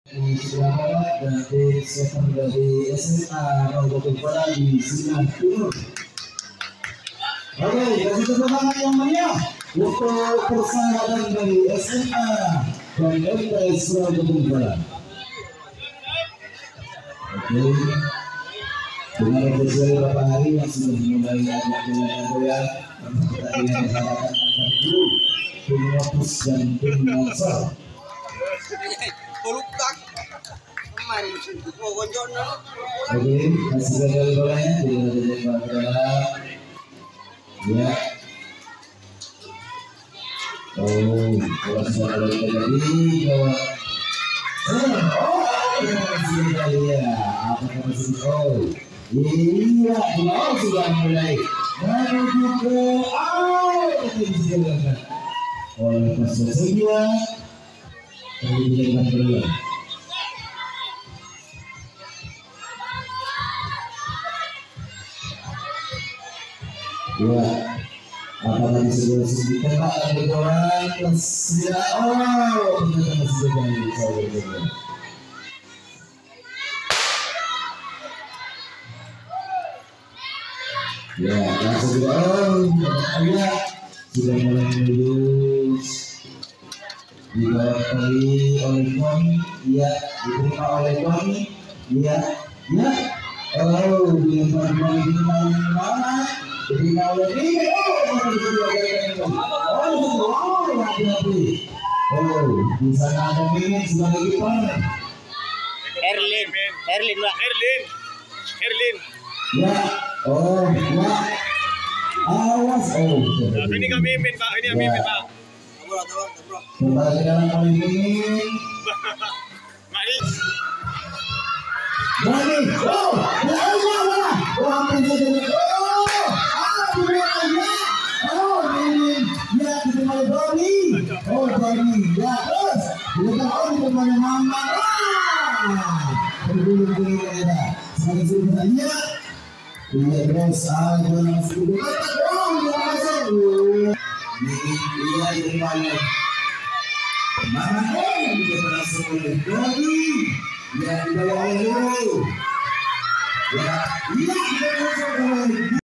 di sebelah barat dan tim seven dari SMA Robotik Barat di sebelah timur. Oke, kasih tepuk tangan yang meriah untuk persahabatan dari SMA dan MTS Robotik Barat. Oke, dengan ofisial beberapa hari yang sudah mulai goyang pertandingan persahabatan antar guru, tim Opus dan tim Mansal. Oke, masih gagal bolanya di ya. Oh, kalau sudah terjadi bahwa ya, apakah masih iya, sudah mulai menuju ke oleh pasal saja ya, apakah disebut ditembak dari orang plus tidak ternyata masih jadi ya, langsung ya, sudah mulai menuju dibawai oleh Koni, ya, diterima oleh Koni, ya, ya, dilempar Koni di mana? Diterima oleh ini, hati-hati, di sana ada Mimin sebagai kiper. Erlin. Ya, ya. Awas, Ini kami Mimin, Pak. Ini kami Mimin, Pak. Kembali ke dalam oleh Mimin. Mari. Bani, Mimin, ya, diterima oleh Bani. Bani, ya, terus diletakkan di depan Mama. Berbulu-bulu kita, sebagai sebenarnya. Iya terus, jangan masuk dulu. Iya diterima oleh Mama. Dia berhasil oleh Bani. Ya, dibawa oleh Lulu. Ya, iya,